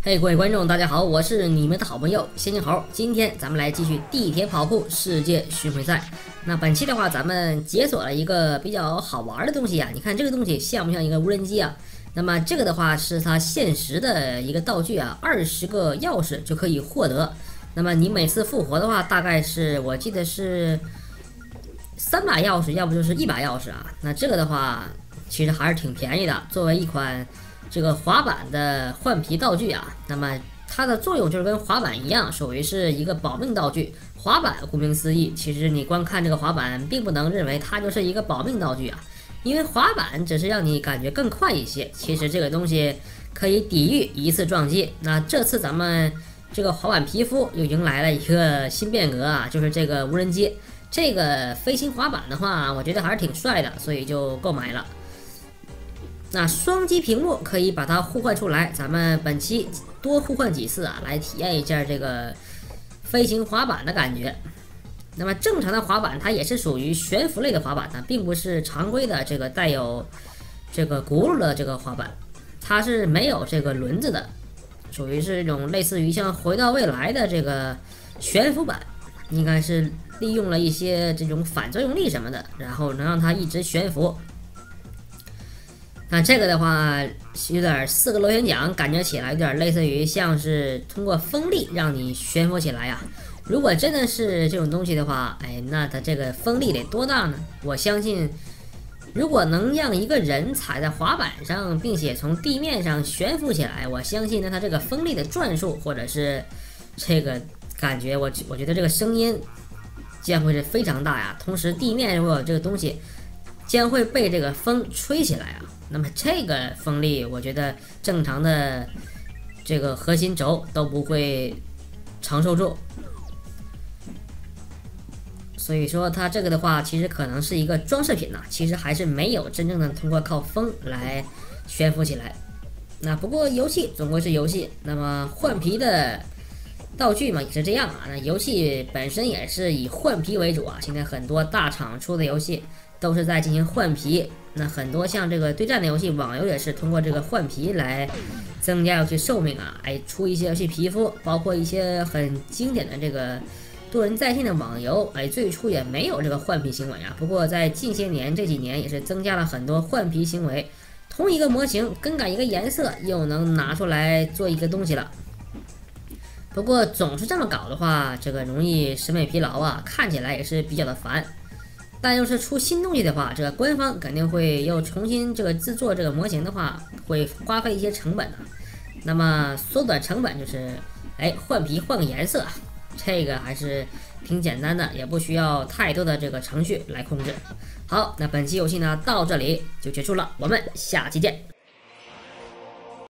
嘿，各位观众，大家好，我是你们的好朋友仙人猴。今天咱们来继续地铁跑酷世界巡回赛。那本期的话，咱们解锁了一个比较好玩的东西啊。你看这个东西像不像一个无人机啊？那么这个的话是它限时的一个道具啊，20个钥匙就可以获得。那么你每次复活的话，大概是我记得是3把钥匙，要不就是1把钥匙啊。那这个的话，其实还是挺便宜的，作为一款这个滑板的换皮道具啊，那么它的作用就是跟滑板一样，属于是一个保命道具。滑板顾名思义，其实你光看这个滑板，并不能认为它就是一个保命道具啊，因为滑板只是让你感觉更快一些。其实这个东西可以抵御一次撞击。那这次咱们这个滑板皮肤又迎来了一个新变革啊，就是这个无人机。这个飞行滑板的话，我觉得还是挺帅的，所以就购买了。那双击屏幕可以把它互换出来，咱们本期多互换几次啊，来体验一下这个飞行滑板的感觉。那么正常的滑板它也是属于悬浮类的滑板呢，并不是常规的这个带有这个轱辘的这个滑板，它是没有这个轮子的，属于是这种类似于像回到未来的这个悬浮板，应该是利用了一些这种反作用力什么的，然后能让它一直悬浮。那这个的话有点4个螺旋桨，感觉起来有点类似于像是通过风力让你悬浮起来呀。如果真的是这种东西的话，那它这个风力得多大呢？我相信，如果能让一个人踩在滑板上，并且从地面上悬浮起来，我相信呢，它这个风力的转速或者是这个感觉，我觉得这个声音将会是非常大呀。同时，地面如果有这个东西，将会被这个风吹起来啊。那么这个风力，我觉得正常的这个核心轴都不会承受住。所以说它这个的话，其实可能是一个装饰品呐，其实还是没有真正的通过靠风来悬浮起来。那不过游戏总归是游戏，那么换皮的道具嘛也是这样啊。那游戏本身也是以换皮为主啊，现在很多大厂出的游戏都是在进行换皮。那很多像这个对战的游戏，网游也是通过这个换皮来增加游戏寿命啊，出一些游戏皮肤，包括一些很经典的这个多人在线的网游，最初也没有这个换皮行为啊。不过在近些年这几年也是增加了很多换皮行为，同一个模型更改一个颜色，又能拿出来做一个东西了。不过总是这么搞的话，这个容易审美疲劳啊，看起来也是比较的烦。但要是出新东西的话，这个官方肯定会又重新这个制作这个模型的话，会花费一些成本的。那么缩短成本就是换皮换个颜色，这个还是挺简单的，也不需要太多的这个程序来控制。好，那本期游戏呢到这里就结束了，我们下期见。